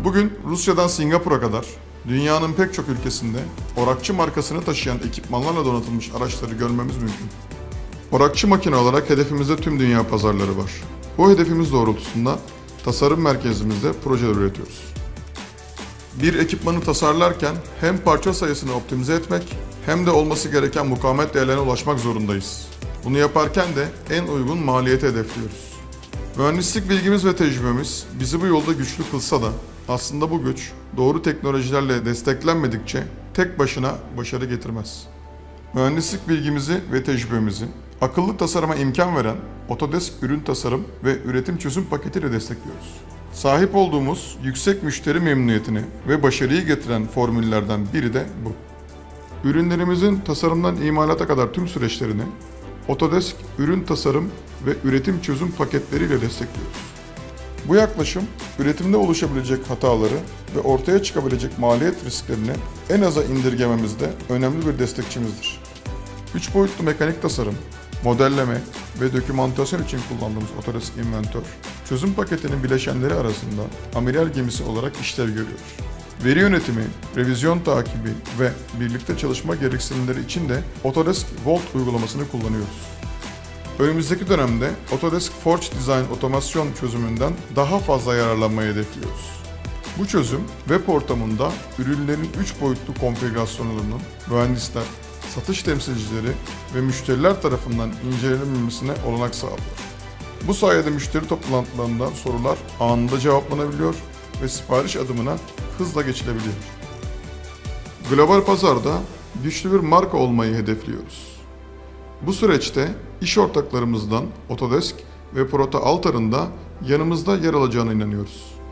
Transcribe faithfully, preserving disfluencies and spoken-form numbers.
Bugün Rusya'dan Singapur'a kadar dünyanın pek çok ülkesinde Orakçı markasını taşıyan ekipmanlarla donatılmış araçları görmemiz mümkün. Orakçı makine olarak hedefimizde tüm dünya pazarları var. Bu hedefimiz doğrultusunda tasarım merkezimizde projeler üretiyoruz. Bir ekipmanı tasarlarken hem parça sayısını optimize etmek hem de olması gereken mukavemet değerlerine ulaşmak zorundayız. Bunu yaparken de en uygun maliyeti hedefliyoruz. Mühendislik bilgimiz ve tecrübemiz bizi bu yolda güçlü kılsa da aslında bu güç doğru teknolojilerle desteklenmedikçe tek başına başarı getirmez. Mühendislik bilgimizi ve tecrübemizi akıllı tasarıma imkan veren Autodesk ürün tasarım ve üretim çözüm paketiyle destekliyoruz. Sahip olduğumuz yüksek müşteri memnuniyetini ve başarıyı getiren formüllerden biri de bu. Ürünlerimizin tasarımdan imalata kadar tüm süreçlerini Autodesk ürün tasarım ve üretim çözüm paketleriyle destekliyoruz. Bu yaklaşım, üretimde oluşabilecek hataları ve ortaya çıkabilecek maliyet risklerini en aza indirgememizde önemli bir destekçimizdir. Üç boyutlu mekanik tasarım, modelleme ve dokümantasyon için kullandığımız Autodesk Inventor, çözüm paketinin bileşenleri arasında amiral gemisi olarak işlev görüyor. Veri yönetimi, revizyon takibi ve birlikte çalışma gereksinimleri için de Autodesk Vault uygulamasını kullanıyoruz. Önümüzdeki dönemde Autodesk Forge Design otomasyon çözümünden daha fazla yararlanmayı hedefliyoruz. Bu çözüm web ortamında ürünlerin üç boyutlu konfigürasyonlarının mühendisler, satış temsilcileri ve müşteriler tarafından incelenmesine olanak sağlıyor. Bu sayede müşteri toplantılarından sorular anında cevaplanabiliyor ve sipariş adımına hızla geçilebiliyor. Global pazarda güçlü bir marka olmayı hedefliyoruz. Bu süreçte iş ortaklarımızdan Autodesk ve Proto Altar'ın da yanımızda yer alacağına inanıyoruz.